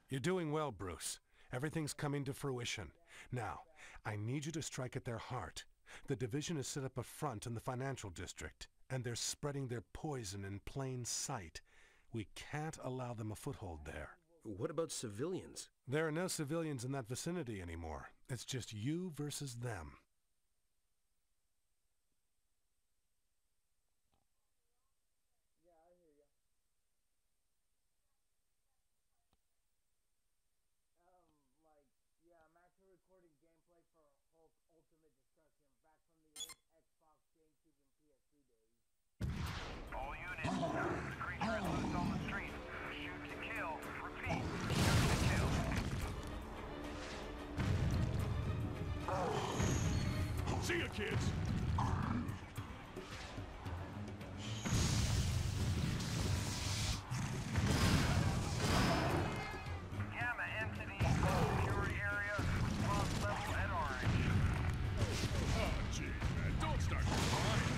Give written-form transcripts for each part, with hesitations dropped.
You're doing well, Bruce. Everything's coming to fruition. Now, I need you to strike at their heart. The division has set up a front in the financial district, and they're spreading their poison in plain sight. We can't allow them a foothold there. What about civilians? There are no civilians in that vicinity anymore. It's just you versus them. All units, the creature is loose on the street. Shoot to kill. Repeat, shoot to kill. See ya, kids! Gamma entity, security area, response level at orange. Oh, jeez, man, don't start crying.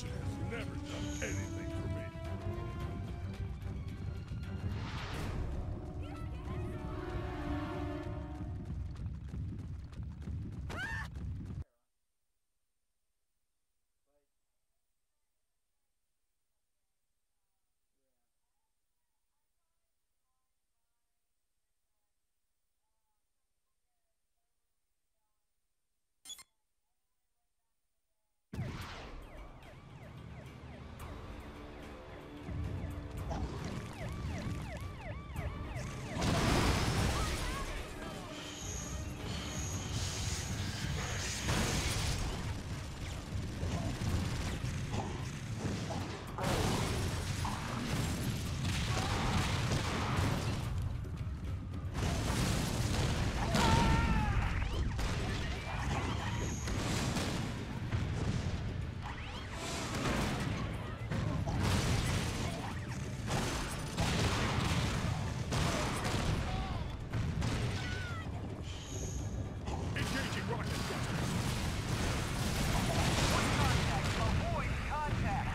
has never done anything for me. Engaging rocket thrusters. Contact. Avoid contact.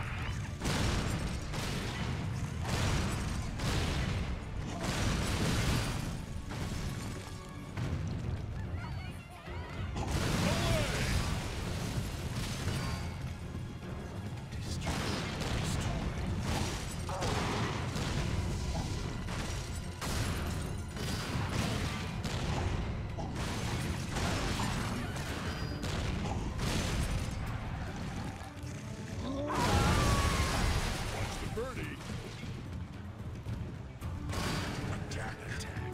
Watch the birdie. Attack, attack.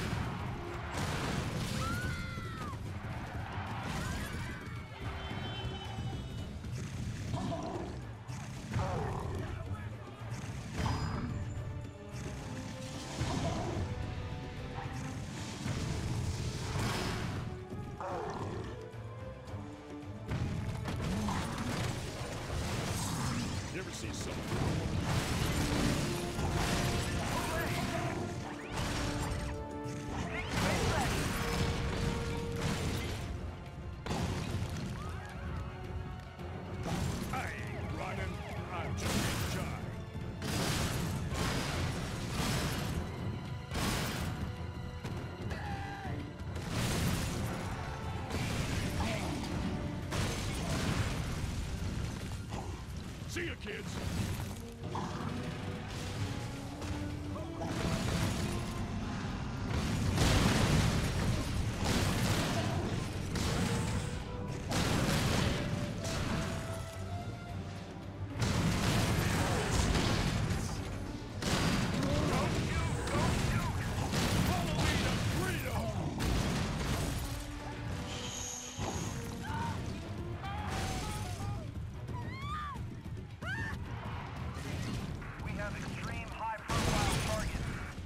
You ever see something? I ain't running. I'm just enjoying. See ya, kids. Halloween of freedom! We have extreme high-profile targets.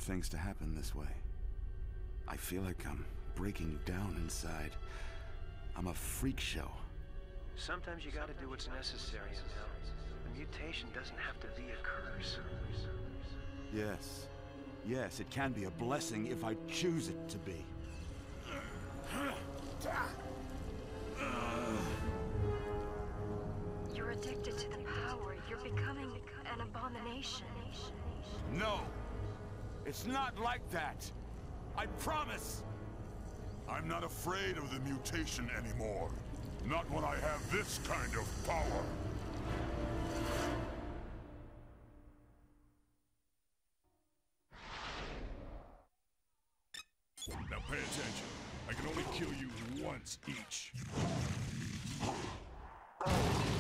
things to happen this way. I feel like I'm breaking down inside. I'm a freak show. Sometimes you gotta do what's necessary, you know. The mutation doesn't have to be a curse. Yes. Yes, it can be a blessing if I choose it to be. You're addicted to the power. You're becoming an abomination. No! It's not like that! I promise! I'm not afraid of the mutation anymore. Not when I have this kind of power. Now pay attention. I can only kill you once each.